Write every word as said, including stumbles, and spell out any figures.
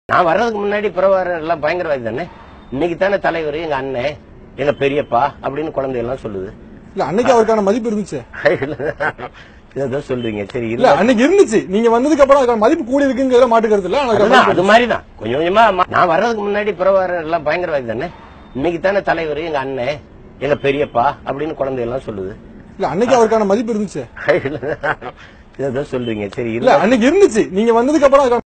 நான் வர்றதுக்கு முன்னாடி புறவார எல்லாம் பயங்கரவாதி தானே. இன்னைக்கு தானே தலைவர் எங்க அண்ணன் எங்க பெரியப்பா அப்படின்னு குழந்தை எல்லாம் சொல்லுது. இல்ல அன்னைக்கு அவருக்கான மதிப்பு இருந்துச்சு. இதான் சொல்றீங்க. சரி இல்ல அன்னைக்கு இருந்துச்சு. நீங்க வந்ததுக்கு அப்புறம் அதுக்கான மதிப்பு கூடி இருக்குங்கிற மாட்டுக்கிறது இல்ல. அது மாதிரிதான் கொஞ்சம் கொஞ்சமா. நான் வர்றதுக்கு முன்னாடி புறவார எல்லாம் பயங்கரவாதி தானே. இன்னைக்கு தானே தலைவர் எங்க அண்ணன் எங்க பெரியப்பா அப்படின்னு குழந்தை எல்லாம் சொல்லுது. இல்ல அன்னைக்கு அவருக்கான மதிப்பு இருந்துச்சு. இதான் சொல்றீங்க. சரி இல்ல அன்னைக்கு இருந்துச்சு. நீங்க வந்ததுக்கு அப்புறம்